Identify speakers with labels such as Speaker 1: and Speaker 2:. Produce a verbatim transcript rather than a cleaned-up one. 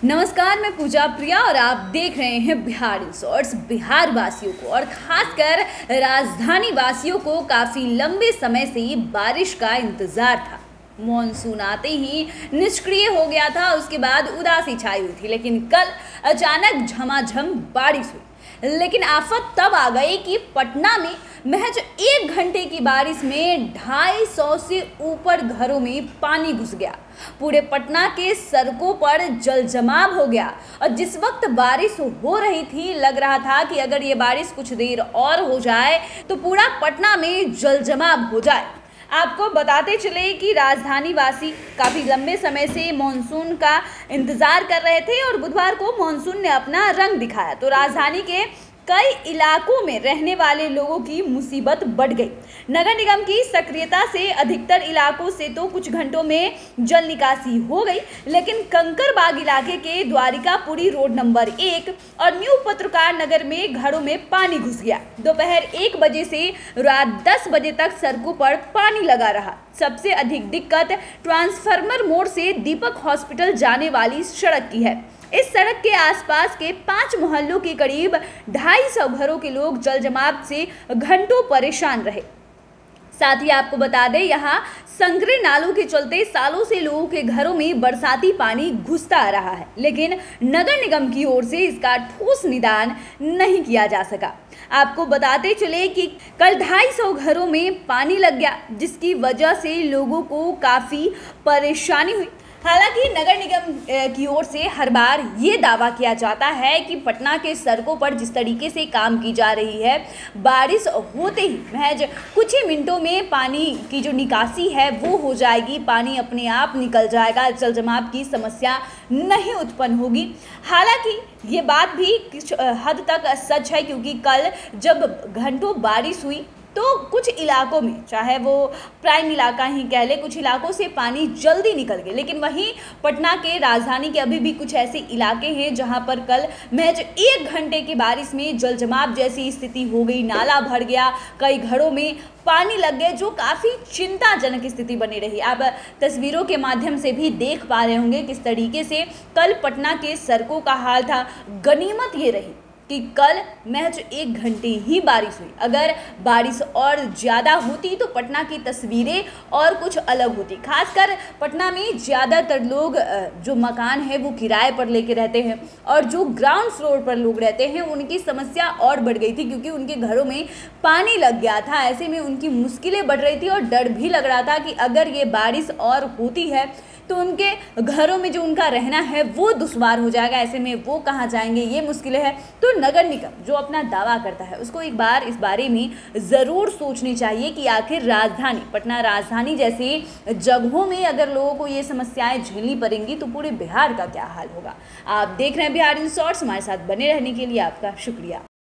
Speaker 1: नमस्कार, मैं पूजा प्रिया और आप देख रहे हैं बिहार इंसॉर्ट्स। बिहार वासियों को और खासकर राजधानी वासियों को काफ़ी लंबे समय से ये बारिश का इंतज़ार था। मॉनसून आते ही निष्क्रिय हो गया था, उसके बाद उदासी छाई हुई थी, लेकिन कल अचानक झमाझम बारिश हुई। लेकिन आफत तब आ गई कि पटना में महज एक घंटे की बारिश में ढाई सौ से ऊपर घरों में पानी घुस गया। पूरे पटना के सड़कों पर जल जमाव हो गया और जिस वक्त बारिश हो रही थी, लग रहा था कि अगर ये बारिश कुछ देर और हो जाए तो पूरा पटना में जल जमाव हो जाए। आपको बताते चले कि राजधानी वासी काफ़ी लंबे समय से मॉनसून का इंतज़ार कर रहे थे और बुधवार को मॉनसून ने अपना रंग दिखाया तो राजधानी के कई इलाकों में रहने वाले लोगों की मुसीबत बढ़ गई। नगर निगम की सक्रियता से अधिकतर इलाकों से तो कुछ घंटों में जल निकासी हो गई, लेकिन कंकरबाग इलाके के द्वारिकापुरी रोड नंबर एक और न्यू पत्रकार नगर में घरों में पानी घुस गया। दोपहर एक बजे से रात दस बजे तक सड़कों पर पानी लगा रहा। सबसे अधिक दिक्कत ट्रांसफार्मर मोड़ से दीपक हॉस्पिटल जाने वाली सड़क की है। इस सड़क के आसपास के पांच मोहल्लों के करीब ढाई सौ घरों के लोग जल जमाव से घंटों परेशान रहे। साथ ही आपको बता दें, यहाँ संकरे नालों के चलते सालों से लोगों के घरों में बरसाती पानी घुसता आ रहा है, लेकिन नगर निगम की ओर से इसका ठोस निदान नहीं किया जा सका। आपको बताते चले कि कल ढाई सौ घरों में पानी लग गया, जिसकी वजह से लोगों को काफ़ी परेशानी हुई। हालांकि नगर निगम की ओर से हर बार ये दावा किया जाता है कि पटना के सड़कों पर जिस तरीके से काम की जा रही है, बारिश होते ही महज कुछ ही मिनटों में पानी की जो निकासी है वो हो जाएगी, पानी अपने आप निकल जाएगा, जल जमाव की समस्या नहीं उत्पन्न होगी। हालांकि ये बात भी कुछ हद तक सच है, क्योंकि कल जब घंटों बारिश हुई तो कुछ इलाकों में, चाहे वो प्राइम इलाका ही कह ले, कुछ इलाकों से पानी जल्दी निकल गए, लेकिन वहीं पटना के राजधानी के अभी भी कुछ ऐसे इलाके हैं जहां पर कल महज एक घंटे की बारिश में जल जमाव जैसी स्थिति हो गई। नाला भर गया, कई घरों में पानी लग गए, जो काफ़ी चिंताजनक स्थिति बनी रही। आप तस्वीरों के माध्यम से भी देख पा रहे होंगे किस तरीके से कल पटना के सड़कों का हाल था। गनीमत ये रही कि कल महज एक घंटे ही बारिश हुई। अगर बारिश और ज़्यादा होती तो पटना की तस्वीरें और कुछ अलग होती। खासकर पटना में ज़्यादातर लोग जो मकान है वो किराए पर लेके रहते हैं और जो ग्राउंड फ्लोर पर लोग रहते हैं उनकी समस्या और बढ़ गई थी, क्योंकि उनके घरों में पानी लग गया था। ऐसे में उनकी मुश्किलें बढ़ रही थी और डर भी लग रहा था कि अगर ये बारिश और होती है तो उनके घरों में जो उनका रहना है वो दुश्वार हो जाएगा। ऐसे में वो कहाँ जाएंगे, ये मुश्किलें हैं। तो नगर निगम जो अपना दावा करता है उसको एक बार इस बारे में ज़रूर सोचनी चाहिए कि आखिर राजधानी पटना राजधानी जैसी जगहों में अगर लोगों को ये समस्याएं झेलनी पड़ेंगी तो पूरे बिहार का क्या हाल होगा। आप देख रहे हैं बिहार इंसॉर्ट्स। हमारे साथ बने रहने के लिए आपका शुक्रिया।